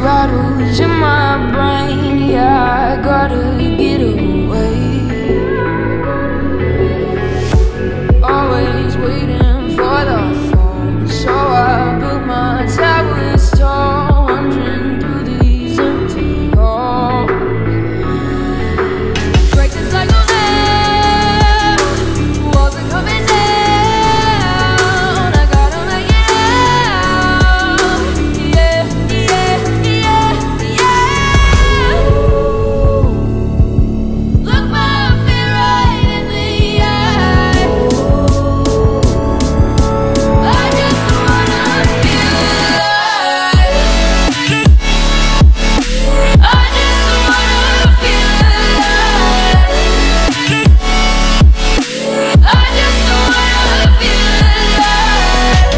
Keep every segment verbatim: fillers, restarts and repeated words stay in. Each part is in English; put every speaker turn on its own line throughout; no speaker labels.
rattles in my brain. Yeah, I gotta get away. Always waiting for the phone, so I built my towers tall, wandering through these empty halls. Break the cycle now, walls are coming down. I gotta make it out. Yeah, yeah, yeah, yeah. Look my fear right in the eye. I just wanna feel alive. I just wanna feel alive. I just wanna feel alive.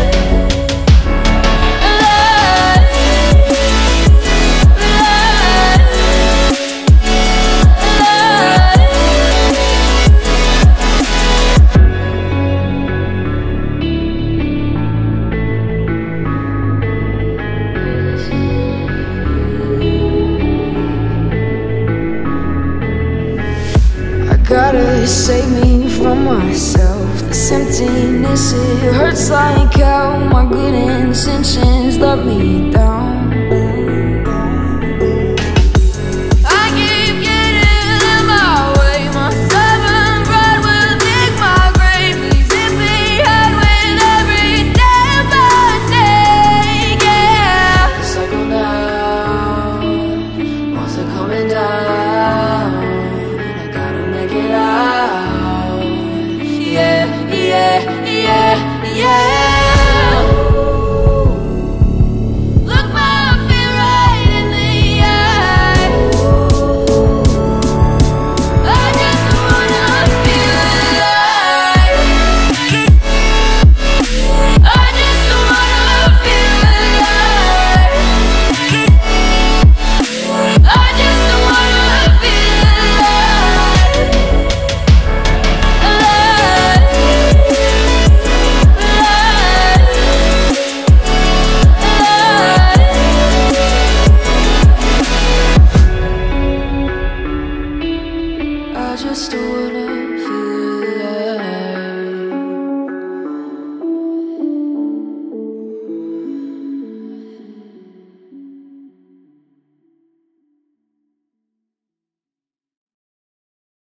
I gotta save me from myself. This emptiness, it hurts like hell. My good intentions let me down.